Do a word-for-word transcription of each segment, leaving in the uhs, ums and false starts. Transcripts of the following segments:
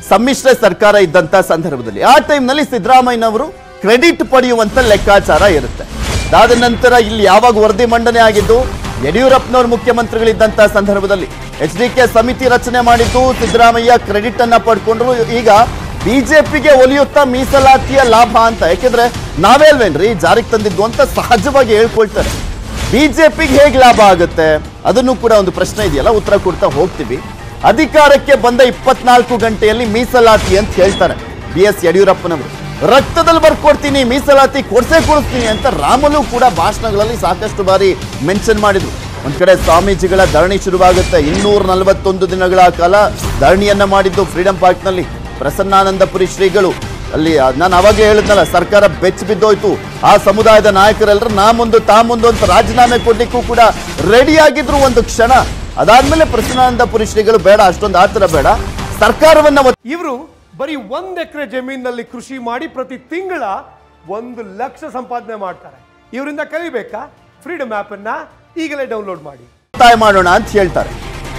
ಸಮ್ಮಿಶ್ರ ಸರ್ಕಾರ ಇದ್ದಂತ ಸಂದರ್ಭದಲ್ಲಿ ಆ ಟೈಮ್ನಲ್ಲಿ ಸಿದ್ದರಾಮಯ್ಯನವರು ಕ್ರೆಡಿಟ್ ಪಡೆಯುವಂತ ಲೆಕ್ಕಾಚಾರ ಇರುತ್ತೆ. ಅದಾದ ನಂತರ ಇಲ್ಲಿ ಯಾವಾಗ ವರದಿ ಮಂಡನೆ ಆಗಿದ್ದು ಯಡಿಯೂರಪ್ಪನವರು ಮುಖ್ಯಮಂತ್ರಿಗಳಿದ್ದಂತ ಸಂದರ್ಭದಲ್ಲಿ ಎಚ್ ಡಿ ಕೆ ಸಮಿತಿ ರಚನೆ ಮಾಡಿದ್ದು ಸಿದ್ದರಾಮಯ್ಯ ಕ್ರೆಡಿಟ್ ಅನ್ನ ಪಡ್ಕೊಂಡ್ರು. ಈಗ ಬಿಜೆಪಿಗೆ ಒಲಿಯುತ್ತಾ ಮೀಸಲಾತಿಯ ಲಾಭ ಅಂತ, ಯಾಕೆಂದ್ರೆ ನಾವೇ ಅಲ್ವೇನ್ರಿ ಜಾರಿಗೆ ತಂದಿದ್ದು ಅಂತ ಸಹಜವಾಗಿ ಹೇಳ್ಕೊಳ್ತಾರೆ. ಬಿಜೆಪಿಗೆ ಹೇಗೆ ಲಾಭ ಆಗುತ್ತೆ ಅದನ್ನು ಕೂಡ ಒಂದು ಪ್ರಶ್ನೆ ಇದೆಯಲ್ಲ, ಉತ್ತರ ಕೊಡ್ತಾ ಹೋಗ್ತೀವಿ. ಅಧಿಕಾರಕ್ಕೆ ಬಂದ ಇಪ್ಪತ್ನಾಲ್ಕು ಗಂಟೆಯಲ್ಲಿ ಮೀಸಲಾತಿ ಅಂತ ಹೇಳ್ತಾರೆ ಬಿ ಎಸ್ ಯಡಿಯೂರಪ್ಪನವರು. ರಕ್ತದಲ್ಲಿ ಬರ್ಕೊಡ್ತೀನಿ, ಮೀಸಲಾತಿ ಕೊಡ್ಸೇ ಕೊಡಿಸ್ತೀನಿ ಅಂತ ರಾಮುಲು ಕೂಡ ಭಾಷಣಗಳಲ್ಲಿ ಸಾಕಷ್ಟು ಬಾರಿ ಮೆನ್ಷನ್ ಮಾಡಿದ್ರು. ಒಂದ್ ಕಡೆ ಸ್ವಾಮೀಜಿಗಳ ಧರಣಿ ಶುರುವಾಗುತ್ತೆ. ಇನ್ನೂರ ನಲವತ್ತೊಂದು ದಿನಗಳ ಕಾಲ ಧರಣಿಯನ್ನ ಮಾಡಿದ್ದು ಫ್ರೀಡಂ ಪಾರ್ಕ್ ನಲ್ಲಿ. ಪ್ರಸನ್ನಾನಂದಪುರಿ ಶ್ರೀಗಳು ಅಲ್ಲಿ ನಾನು ಅವಾಗಲೇ ಹೇಳಿದ್ನಲ್ಲ, ಸರ್ಕಾರ ಬೆಚ್ಚ ಬಿದ್ದೋಯ್ತು. ಆ ಸಮುದಾಯದ ನಾಯಕರೆಲ್ಲರೂ ನಾ ಮುಂದು ತಾ ಮುಂದು ಅಂತ ರಾಜೀನಾಮೆ ಕೊಡ್ಲಿಕ್ಕೂ ಕೂಡ ರೆಡಿ ಆಗಿದ್ರು ಒಂದು ಕ್ಷಣ. ಅದಾದ್ಮೇಲೆ ಪ್ರಸನ್ನಾನಂದಪುರಿ ಶ್ರೀಗಳು ಬೇಡ, ಅಷ್ಟೊಂದು ಆತರ ಬೇಡ, ಸರ್ಕಾರವನ್ನ ಇವರು ಬರೀ ಒಂದ್ ಎಕರೆ ಜಮೀನಲ್ಲಿ ಕೃಷಿ ಮಾಡಿ ಪ್ರತಿ ತಿಂಗಳ ಒಂದು ಲಕ್ಷ ಸಂಪಾದನೆ ಮಾಡ್ತಾರೆ. ಇವರಿಂದ ಕಲಿಬೇಕಾ? ಫ್ರೀಡಮ್ ಆಪ್ ಅನ್ನ ಈಗಲೇ ಡೌನ್ಲೋಡ್ ಮಾಡಿ ಒತ್ತಾಯ ಮಾಡೋಣ ಅಂತ ಹೇಳ್ತಾರೆ.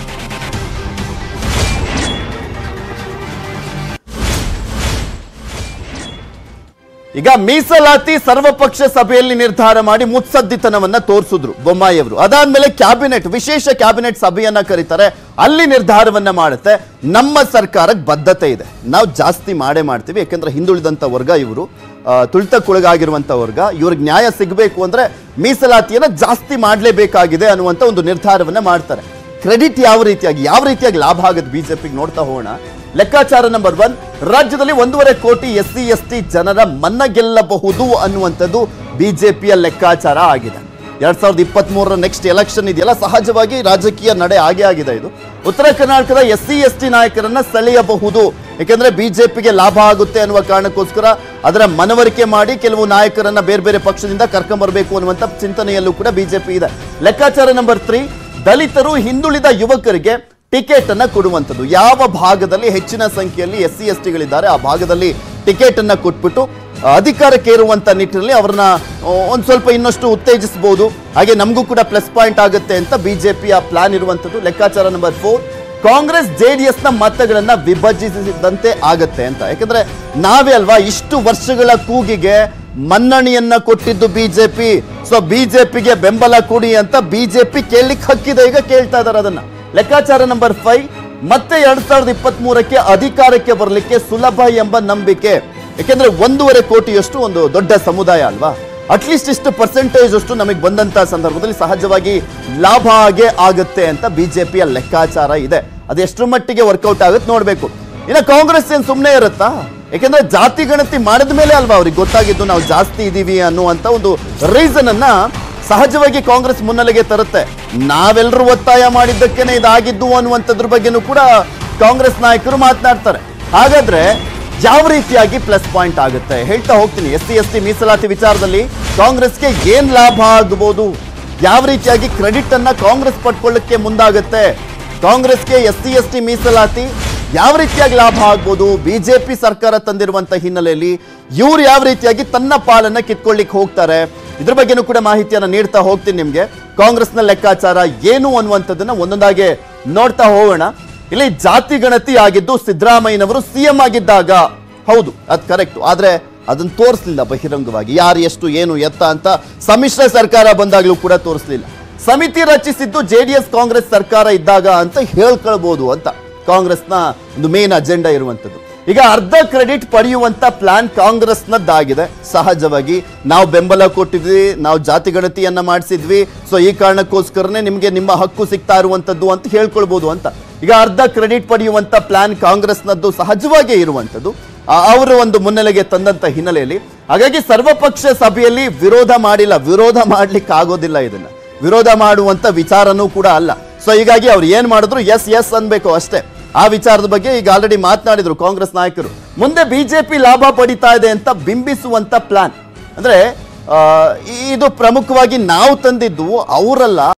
ಈಗ ಮೀಸಲಾತಿ ಸರ್ವಪಕ್ಷ ಸಭೆಯಲ್ಲಿ ನಿರ್ಧಾರ ಮಾಡಿ ಮುತ್ಸದ್ದಿತನವನ್ನ ತೋರಿಸಿದ್ರು ಬೊಮ್ಮಾಯಿಯವರು. ಅದಾದ್ಮೇಲೆ ಕ್ಯಾಬಿನೆಟ್ ವಿಶೇಷ ಕ್ಯಾಬಿನೆಟ್ ಸಭೆಯನ್ನ ಕರೀತಾರೆ, ಅಲ್ಲಿ ನಿರ್ಧಾರವನ್ನ ಮಾಡುತ್ತೆ. ನಮ್ಮ ಸರ್ಕಾರಕ್ಕೆ ಬದ್ಧತೆ ಇದೆ, ನಾವು ಜಾಸ್ತಿ ಮಾಡೇ ಮಾಡ್ತೀವಿ, ಯಾಕಂದ್ರೆ ಹಿಂದುಳಿದಂತ ವರ್ಗ ಇವರು, ತುಳಿತಕ್ಕೊಳಗಾಗಿರುವಂತ ವರ್ಗ, ಇವ್ರಿಗೆ ನ್ಯಾಯ ಸಿಗಬೇಕು ಅಂದ್ರೆ ಮೀಸಲಾತಿಯನ್ನ ಜಾಸ್ತಿ ಮಾಡಲೇಬೇಕಾಗಿದೆ ಅನ್ನುವಂತ ಒಂದು ನಿರ್ಧಾರವನ್ನ ಮಾಡ್ತಾರೆ. ಕ್ರೆಡಿಟ್ ಯಾವ ರೀತಿಯಾಗಿ ಯಾವ ರೀತಿಯಾಗಿ ಲಾಭ ಆಗುತ್ತೆ ಬಿಜೆಪಿಗೆ ನೋಡ್ತಾ ಹೋಗೋಣ. ಲೆಕ್ಕಾಚಾರ ನಂಬರ್ ಒನ್, ರಾಜ್ಯದಲ್ಲಿ ಒಂದೂವರೆ ಕೋಟಿ ಎಸ್ ಸಿ ಎಸ್ ಟಿ ಜನರ ಮನ್ನ ಗೆಲ್ಲಬಹುದು ಅನ್ನುವಂಥದ್ದು ಬಿಜೆಪಿಯ ಲೆಕ್ಕಾಚಾರ ಆಗಿದೆ. ಎರಡ್ ಸಾವಿರದ ಇಪ್ಪತ್ತ್ ಮೂರರ ನೆಕ್ಸ್ಟ್ ಎಲೆಕ್ಷನ್ ಇದೆಯಲ್ಲ, ಸಹಜವಾಗಿ ರಾಜಕೀಯ ನಡೆ ಆಗೇ ಆಗಿದೆ. ಇದು ಉತ್ತರ ಕರ್ನಾಟಕದ ಎಸ್ ಸಿ ಎಸ್ ಟಿ ನಾಯಕರನ್ನ ಸೆಳೆಯಬಹುದು, ಯಾಕೆಂದ್ರೆ ಬಿಜೆಪಿಗೆ ಲಾಭ ಆಗುತ್ತೆ ಅನ್ನುವ ಕಾರಣಕ್ಕೋಸ್ಕರ ಅದರ ಮನವರಿಕೆ ಮಾಡಿ ಕೆಲವು ನಾಯಕರನ್ನ ಬೇರೆ ಬೇರೆ ಪಕ್ಷದಿಂದ ಕರ್ಕೊಂಡ್ಬರ್ಬೇಕು ಅನ್ನುವಂಥ ಚಿಂತನೆಯಲ್ಲೂ ಕೂಡ ಬಿಜೆಪಿ ಇದೆ. ಲೆಕ್ಕಾಚಾರ ನಂಬರ್ ತ್ರೀ, ದಲಿತರು ಹಿಂದುಳಿದ ಯುವಕರಿಗೆ ಟಿಕೆಟ್ ಅನ್ನ ಕೊಡುವಂಥದ್ದು. ಯಾವ ಭಾಗದಲ್ಲಿ ಹೆಚ್ಚಿನ ಸಂಖ್ಯೆಯಲ್ಲಿ ಎಸ್ ಸಿ ಎಸ್ ಟಿಗಳಿದ್ದಾರೆ ಆ ಭಾಗದಲ್ಲಿ ಟಿಕೆಟ್ ಅನ್ನ ಕೊಟ್ಬಿಟ್ಟು ಅಧಿಕಾರಕ್ಕೆ ಇರುವಂತ ನಿಟ್ಟಿನಲ್ಲಿ ಅವ್ರನ್ನ ಒಂದ್ ಸ್ವಲ್ಪ ಇನ್ನಷ್ಟು ಉತ್ತೇಜಿಸಬಹುದು, ಹಾಗೆ ನಮಗೂ ಕೂಡ ಪ್ಲಸ್ ಪಾಯಿಂಟ್ ಆಗುತ್ತೆ ಅಂತ ಬಿಜೆಪಿಯ ಪ್ಲಾನ್ ಇರುವಂತದ್ದು. ಲೆಕ್ಕಾಚಾರ ನಂಬರ್ ಫೋರ್, ಕಾಂಗ್ರೆಸ್ ಜೆಡಿಎಸ್ ನ ಮತಗಳನ್ನ ವಿಭಜಿಸಿದಂತೆ ಆಗತ್ತೆ ಅಂತ, ಯಾಕಂದ್ರೆ ನಾವೇ ಅಲ್ವಾ ಇಷ್ಟು ವರ್ಷಗಳ ಕೂಗಿಗೆ ಮನ್ನಣೆಯನ್ನ ಕೊಟ್ಟಿದ್ದು ಬಿಜೆಪಿ. ಸೊ ಬಿಜೆಪಿಗೆ ಬೆಂಬಲ ಕೊಡಿ ಅಂತ ಬಿಜೆಪಿ ಕೇಳಲಿಕ್ಕೆ ಹಕ್ಕಿದೆ, ಈಗ ಕೇಳ್ತಾ ಇದಾರೆ ಅದನ್ನ. ಲೆಕ್ಕಾಚಾರ ನಂಬರ್ ಫೈವ್, ಮತ್ತೆ ಎರಡ್ ಸಾವಿರದ ಇಪ್ಪತ್ತ್ ಮೂರಕ್ಕೆ ಅಧಿಕಾರಕ್ಕೆ ಬರಲಿಕ್ಕೆ ಸುಲಭ ಎಂಬ ನಂಬಿಕೆ, ಯಾಕೆಂದ್ರೆ ಒಂದೂವರೆ ಕೋಟಿಯಷ್ಟು ಒಂದು ದೊಡ್ಡ ಸಮುದಾಯ ಅಲ್ವಾ, ಅಟ್ಲೀಸ್ಟ್ ಇಷ್ಟು ಪರ್ಸೆಂಟೇಜ್ ಅಷ್ಟು ನಮಗೆ ಬಂದಂತ ಸಂದರ್ಭದಲ್ಲಿ ಸಹಜವಾಗಿ ಲಾಭ ಆಗೇ ಆಗುತ್ತೆ ಅಂತ ಬಿಜೆಪಿಯ ಲೆಕ್ಕಾಚಾರ ಇದೆ. ಅದೆಷ್ಟರ ಮಟ್ಟಿಗೆ ವರ್ಕೌಟ್ ಆಗುತ್ತೆ ನೋಡ್ಬೇಕು. ಇನ್ನು ಕಾಂಗ್ರೆಸ್ ಏನ್ ಸುಮ್ಮನೆ ಇರುತ್ತಾ? ಯಾಕೆಂದ್ರೆ ಜಾತಿ ಗಣತಿ ಮಾಡಿದ ಮೇಲೆ ಅಲ್ವಾ ಅವ್ರಿಗೆ ಗೊತ್ತಾಗಿದ್ದು ನಾವು ಜಾಸ್ತಿ ಇದೀವಿ ಅನ್ನುವಂತ ಒಂದು ರೀಸನ್ ಅನ್ನ ಸಹಜವಾಗಿ ಕಾಂಗ್ರೆಸ್ ಮುನ್ನೆಲೆಗೆ ತರುತ್ತೆ. ನಾವೆಲ್ಲರೂ ಒತ್ತಾಯ ಮಾಡಿದ್ದಕ್ಕೇನೆ ಇದಾಗಿದ್ದು ಅನ್ನುವಂಥದ್ರ ಬಗ್ಗೆನೂ ಕೂಡ ಕಾಂಗ್ರೆಸ್ ನಾಯಕರು ಮಾತನಾಡ್ತಾರೆ. ಹಾಗಾದ್ರೆ ಯಾವ ರೀತಿಯಾಗಿ ಪ್ಲಸ್ ಪಾಯಿಂಟ್ ಆಗುತ್ತೆ ಹೇಳ್ತಾ ಹೋಗ್ತೀನಿ. ಎಸ್ ಸಿ ಎಸ್ ಟಿ ಮೀಸಲಾತಿ ವಿಚಾರದಲ್ಲಿ ಕಾಂಗ್ರೆಸ್ಗೆ ಏನ್ ಲಾಭ ಆಗಬಹುದು, ಯಾವ ರೀತಿಯಾಗಿ ಕ್ರೆಡಿಟ್ ಅನ್ನ ಕಾಂಗ್ರೆಸ್ ಪಡ್ಕೊಳ್ಳಕ್ಕೆ ಮುಂದಾಗುತ್ತೆ, ಕಾಂಗ್ರೆಸ್ಗೆ ಎಸ್ ಸಿ ಎಸ್ ಟಿ ಮೀಸಲಾತಿ ಯಾವ ರೀತಿಯಾಗಿ ಲಾಭ ಆಗ್ಬೋದು, ಬಿಜೆಪಿ ಸರ್ಕಾರ ತಂದಿರುವಂತ ಹಿನ್ನೆಲೆಯಲ್ಲಿ ಇವ್ರು ಯಾವ ರೀತಿಯಾಗಿ ತನ್ನ ಪಾಲನ್ನ ಕಿತ್ಕೊಳ್ಳಿಕ್ಕೆ ಹೋಗ್ತಾರೆ, ಇದ್ರ ಬಗ್ಗೆನೂ ಕೂಡ ಮಾಹಿತಿಯನ್ನ ನೀಡ್ತಾ ಹೋಗ್ತೀನಿ ನಿಮ್ಗೆ. ಕಾಂಗ್ರೆಸ್ನ ಲೆಕ್ಕಾಚಾರ ಏನು ಅನ್ನುವಂಥದ್ದನ್ನ ಒಂದೊಂದಾಗೆ ನೋಡ್ತಾ ಹೋಗೋಣ. ಇಲ್ಲಿ ಜಾತಿ ಗಣತಿ ಆಗಿದ್ದು ಸಿದ್ದರಾಮಯ್ಯನವರು ಸಿಎಂ ಆಗಿದ್ದಾಗ, ಹೌದು ಅದು ಕರೆಕ್ಟ್, ಆದ್ರೆ ಅದನ್ನ ತೋರಿಸಲಿಲ್ಲ ಬಹಿರಂಗವಾಗಿ, ಯಾರು ಎಷ್ಟು ಏನು ಎತ್ತ ಅಂತ. ಸಮ್ಮಿಶ್ರ ಸರ್ಕಾರ ಬಂದಾಗ್ಲೂ ಕೂಡ ತೋರಿಸಲಿಲ್ಲ. ಸಮಿತಿ ರಚಿಸಿದ್ದು ಜೆಡಿಎಸ್ ಕಾಂಗ್ರೆಸ್ ಸರ್ಕಾರ ಇದ್ದಾಗ ಅಂತ ಹೇಳ್ಕೊಳ್ಬಹುದು ಅಂತ ಕಾಂಗ್ರೆಸ್ನ ಒಂದು ಮೇನ್ ಅಜೆಂಡಾ ಇರುವಂತದ್ದು. ಈಗ ಅರ್ಧ ಕ್ರೆಡಿಟ್ ಪಡೆಯುವಂತ ಪ್ಲಾನ್ ಕಾಂಗ್ರೆಸ್ನದ್ದಾಗಿದೆ. ಸಹಜವಾಗಿ ನಾವು ಬೆಂಬಲ ಕೊಟ್ಟಿದ್ವಿ, ನಾವು ಜಾತಿ ಗಣತಿಯನ್ನ ಮಾಡಿಸಿದ್ವಿ, ಸೊ ಈ ಕಾರಣಕ್ಕೋಸ್ಕರನೇ ನಿಮ್ಗೆ ನಿಮ್ಮ ಹಕ್ಕು ಸಿಗ್ತಾ ಇರುವಂತದ್ದು ಅಂತ ಹೇಳ್ಕೊಳ್ಬಹುದು ಅಂತ. ಈಗ ಅರ್ಧ ಕ್ರೆಡಿಟ್ ಪಡೆಯುವಂತ ಪ್ಲಾನ್ ಕಾಂಗ್ರೆಸ್ನದ್ದು ಸಹಜವಾಗಿ ಇರುವಂತದ್ದು, ಅವರು ಒಂದು ಮುನ್ನೆಲೆಗೆ ತಂದಂತ ಹಿನ್ನೆಲೆಯಲ್ಲಿ. ಹಾಗಾಗಿ ಸರ್ವಪಕ್ಷ ಸಭೆಯಲ್ಲಿ ವಿರೋಧ ಮಾಡಿಲ್ಲ, ವಿರೋಧ ಮಾಡ್ಲಿಕ್ಕೆ ಆಗೋದಿಲ್ಲ, ಇದನ್ನ ವಿರೋಧ ಮಾಡುವಂತ ವಿಚಾರನೂ ಕೂಡ ಅಲ್ಲ. ಸೊ ಹೀಗಾಗಿ ಅವ್ರು ಏನ್ ಮಾಡಿದ್ರು ಎಸ್ ಎಸ್ ಅನ್ಬೇಕು ಅಷ್ಟೇ. ಆ ವಿಚಾರದ ಬಗ್ಗೆ ಈಗ ಆಲ್ರೆಡಿ ಮಾತನಾಡಿದ್ರು ಕಾಂಗ್ರೆಸ್ ನಾಯಕರು. ಮುಂದೆ ಬಿಜೆಪಿ ಲಾಭ ಪಡಿತಾ ಇದೆ ಅಂತ ಬಿಂಬಿಸುವಂತ ಪ್ಲಾನ್ ಅಂದ್ರೆ ಇದು ಪ್ರಮುಖವಾಗಿ ನಾವು ತಂದಿದ್ದು ಅವರಲ್ಲ.